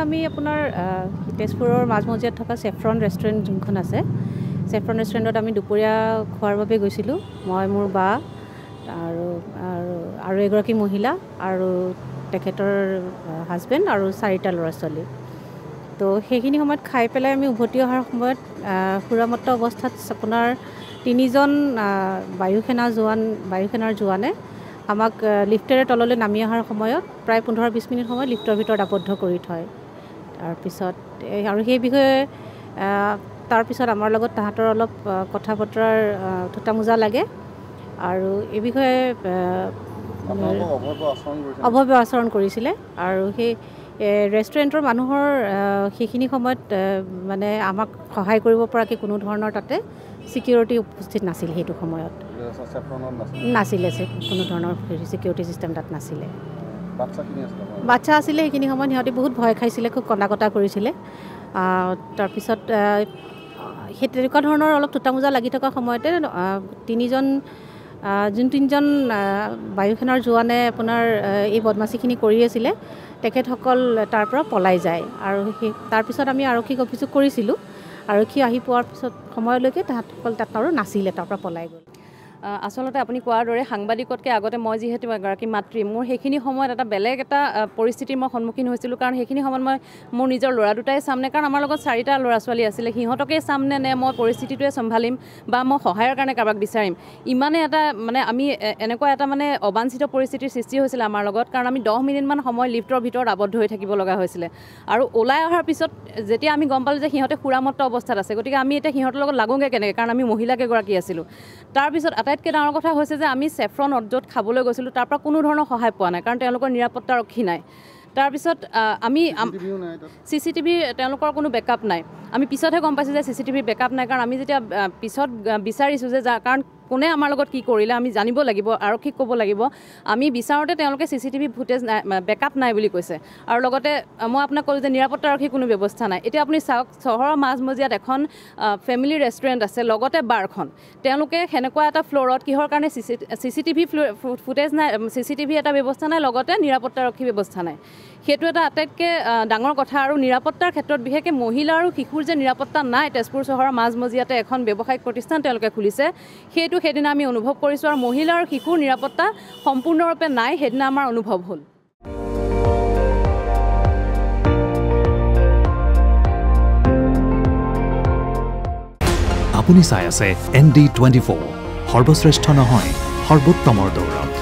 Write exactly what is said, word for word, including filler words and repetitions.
আমি আপোনাৰ তেজপুৰৰ মাজমজিয়াত থকা চেফ্ৰন ৰেষ্টুৰেণ্ট যোনখন আছে চেফ্ৰন ৰেষ্টুৰেণ্টত আমি দুপৰীয়া খোৱাৰ বাবে গৈছিলোঁ মই মোৰ বা আৰু আৰু এগৰাকী মহিলা আৰু তেখেতৰ হাজবেণ্ড আৰু চাৰিটা ল'ৰা ছোৱালী তো সেইখিনি সময়ত খাই পেলাই আমি উভতি অহাৰ সময়ত সুৰামত্ত অৱস্থাত আপোনাৰ তিনিজন বায়ুসেনা জোৱান বায়ুসেনাৰ জোৱানে আমাক লিফ্টেৰে তললৈ নামি অহাৰ সময়ত প্ৰায় পোন্ধৰ বিছ মিনিট সময় লিফ্টৰ ভিতৰত আবদ্ধ কৰি থয় তাৰপিছত আৰু সেই বিষয়ে তাৰপিছত আমাৰ লগত তাহাঁতৰ অলপ কথা বতৰাৰ থোটা মোজা লাগে আৰু এই বিষয়ে অভব্য আচৰণ কৰিছিলে আৰু সেই ৰেষ্টুৰেণ্টৰ মানুহৰ সেইখিনি সময়ত মানে আমাক সহায় কৰিব পৰাকৈ কোনো ধৰণৰ তাতে ছিকিউৰিটি উপস্থিত নাছিল সেইটো সময়ত নাছিলে কোনো ধৰণৰ ছিকিউৰিটি চিষ্টেম তাত নাছিলে বাচ্চা আছিলে সেইখিনি সময়ত সিহঁতে বহুত ভয় খাইছিলে খুব কন্দা কটা কৰিছিলে তাৰপিছত সেই তেনেকুৱা ধৰণৰ অলপ থোটা মোজা লাগি থকা সময়তে তিনিজন যোন তিনিজন বায়ুসেনাৰ জোৱানে আপোনাৰ এই বদমাচিখিনি কৰি আছিলে তেখেতসকল তাৰ পৰা পলাই যায় আৰু সেই তাৰপিছত আমি আৰক্ষীক অভিযোগ কৰিছিলোঁ আৰক্ষী আহি পোৱাৰ পিছত সময়লৈকে তাহাঁতসকল তাত আৰু নাছিলে তাৰ পৰা পলাই গ'ল আসলতে আপুনি কোৱাৰ দৰে সাংবাদিকতকৈ আগতে মই যিহেতু এগৰাকী মাতৃ মোৰ সেইখিনি সময়ত এটা বেলেগ এটা পৰিস্থিতিৰ মই সন্মুখীন হৈছিলোঁ কাৰণ সেইখিনি সময়ত মই মোৰ নিজৰ ল'ৰা দুটাই চামনে কাৰণ আমাৰ লগত চাৰিটা ল'ৰা ছোৱালী আছিলে সিহঁতকে চামনে নে মই পৰিস্থিতিটোৱে চম্ভালিম বা মই সহায়ৰ কাৰণে কাৰোবাক বিচাৰিম ইমানে এটা মানে আমি এনেকুৱা এটা মানে অবাঞ্ছিত পৰিস্থিতিৰ সৃষ্টি হৈছিলে আমাৰ লগত কাৰণ আমি দহ মিনিটমান সময় লিফ্টৰ ভিতৰত আবদ্ধ হৈ থাকিব লগা হৈছিলে আৰু ওলাই অহাৰ পিছত যেতিয়া আমি গম পালোঁ যে সিহঁতে সুৰামত্ত অৱস্থাত আছে গতিকে আমি এতিয়া সিহঁতৰ লগত লাগোঁগৈ কেনেকৈ কাৰণ আমি মহিলাকেইগৰাকী আছিলোঁ তাৰপিছত আটাইতকৈ ডাঙৰ কথা হৈছে যে আমি চেফ্ৰনত য'ত খাবলৈ গৈছিলোঁ তাৰ পৰা কোনো ধৰণৰ সহায় পোৱা নাই কাৰণ তেওঁলোকৰ নিৰাপত্তাৰক্ষী নাই তাৰপিছত আমি চি চি টিভি তেওঁলোকৰ কোনো বেকআপ নাই আমি পিছতহে গম পাইছোঁ যে চি চি টিভিৰ বেকআপ নাই কাৰণ আমি যেতিয়া পিছত বিচাৰিছোঁ যে কাৰণ কোনে আমাৰ লগত কি কৰিলে আমি জানিব লাগিব আৰক্ষীক ক'ব লাগিব আমি বিচাৰোঁতে তেওঁলোকে চি চি টিভি ফুটেজ নাই বেকআপ নাই বুলি কৈছে আৰু লগতে মই আপোনাক ক'লোঁ যে নিৰাপত্তাৰক্ষী কোনো ব্যৱস্থা নাই এতিয়া আপুনি চাওক চহৰৰ মাজমজিয়াত এখন ফেমিলি ৰেষ্টুৰেণ্ট আছে লগতে বাৰখন তেওঁলোকে সেনেকুৱা এটা ফ্ল'ৰত কিহৰ কাৰণে C C C C TV footage নাই চি চি টিভি এটা ব্যৱস্থা নাই লগতে নিৰাপত্তাৰক্ষী ব্যৱস্থা নাই সেইটো এটা আটাইতকৈ ডাঙৰ কথা আৰু নিৰাপত্তাৰ ক্ষেত্ৰত বিশেষকৈ মহিলা আৰু শিশুৰ যে নিৰাপত্তা নাই তেজপুৰ চহৰৰ মাজমজিয়াতে এখন ব্যৱসায়িক প্ৰতিষ্ঠান তেওঁলোকে খুলিছে সেইটো সেইদিনা আমি অনুভৱ কৰিছোঁ আৰু মহিলা আৰু শিশুৰ নিৰাপত্তা সম্পূৰ্ণৰূপে নাই সেইদিনা আমাৰ অনুভৱ হ'ল আপুনি চাই আছে এন ডি টুৱেণ্টি ফ'ৰ সৰ্বশ্ৰেষ্ঠ নহয় সৰ্বোত্তমৰ দৌৰত